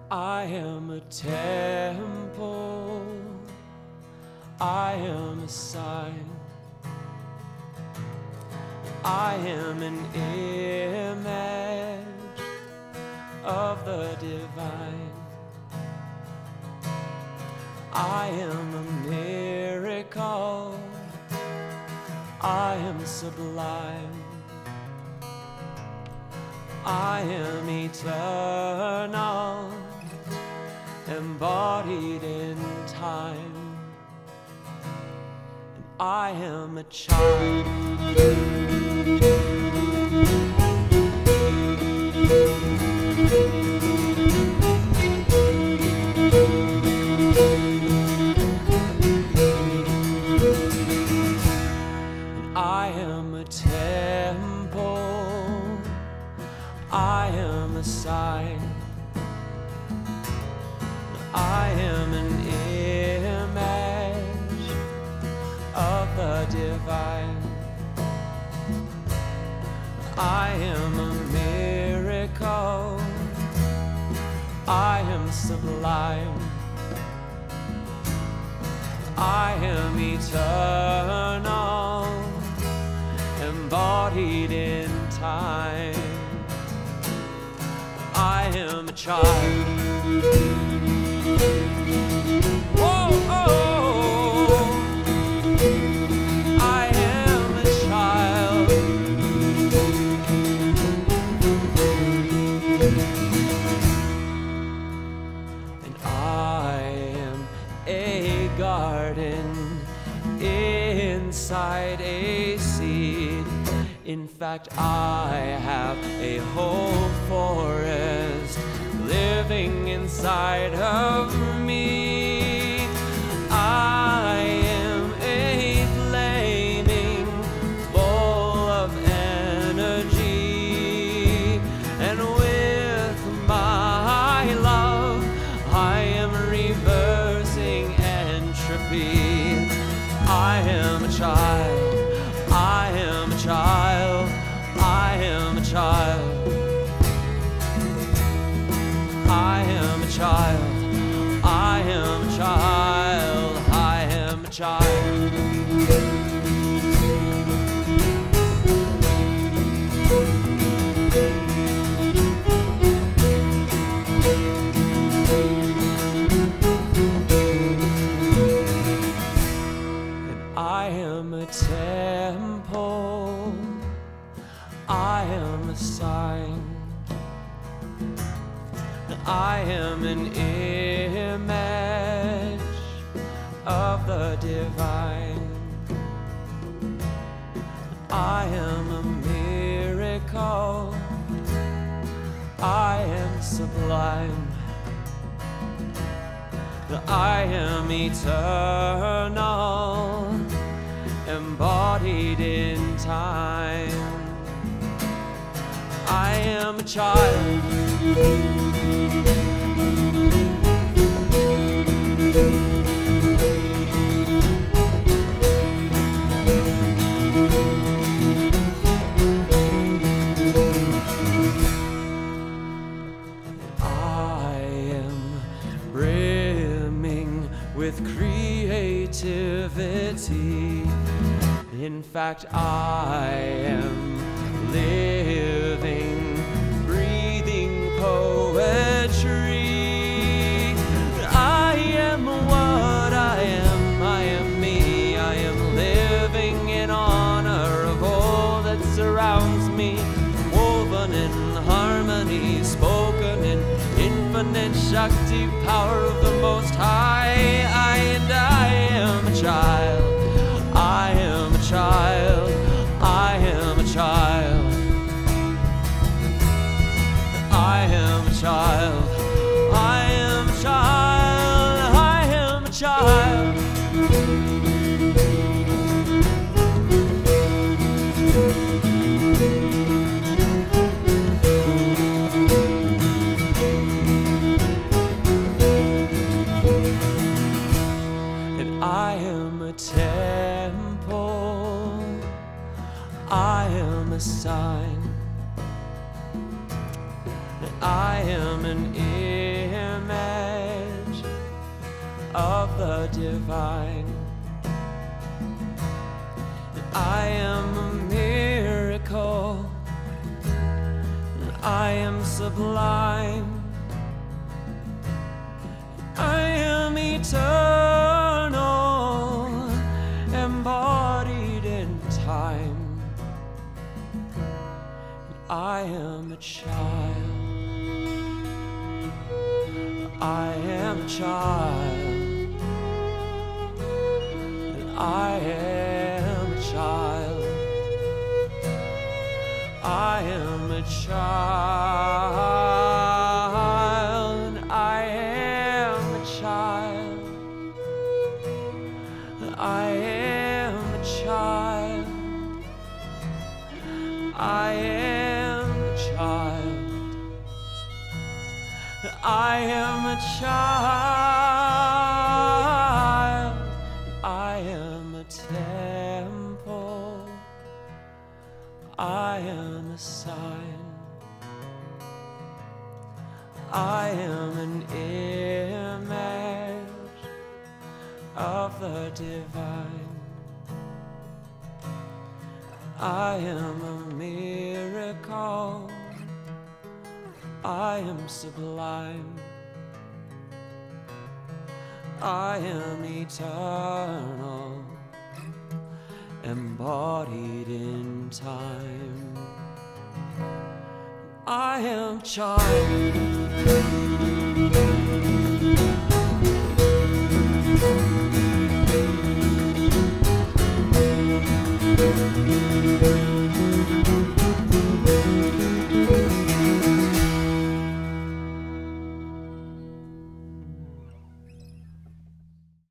I am a temple, I am a sign, I am an image of the divine. I am a miracle, I am sublime, I am eternal, embodied in time, and I am a child. I am a temple, I am a sign, I am an image of the divine. I am a miracle, I am sublime, I am eternal, embodied in time. I am a child. Whoa, oh, I am a child. And I am a garden inside a seed. In fact, I have a whole forest living inside of me. I am a flaming full of energy, and with my love I am reversing entropy. I am a child, I am a child, I am a child. I am a child, I am a child, I am a child. And I am a temple, I am a sign, I am an image of the divine. I am a miracle, I am sublime, I am eternal, embodied in time. I am a child. I am brimming with creativity. In fact, I am living, breathing poetry. I am what I am me. I am living in honor of all that surrounds me, woven in harmony, spoken in infinite Shakti, power of the Most High. I am a child, I am a child, I am a child, I am a child, I am a child, I am a child. And I am a temple, I am a sign, I am an image of the divine. I am a miracle, I am sublime, I am eternal, embodied in time. I am a child, I am a child, I am a child, I am a child, I am a child, I am a child, I am a child, I am a child, I am a temple, I am a sign, I am an image of the divine. I am a miracle, I am sublime, I am eternal, embodied in time. I am child.